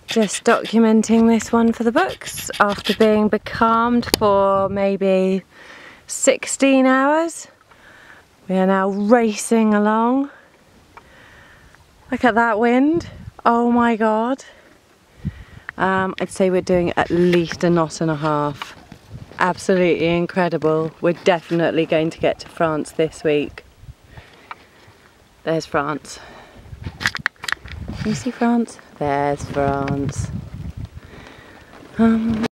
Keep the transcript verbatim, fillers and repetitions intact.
Just documenting this one for the books after being becalmed for maybe sixteen hours. We are now racing along. Look at that wind. Oh my god. Um, I'd say we're doing at least a knot and a half. Absolutely incredible. We're definitely going to get to France this week. There's France. Can you see France? There's France. Um,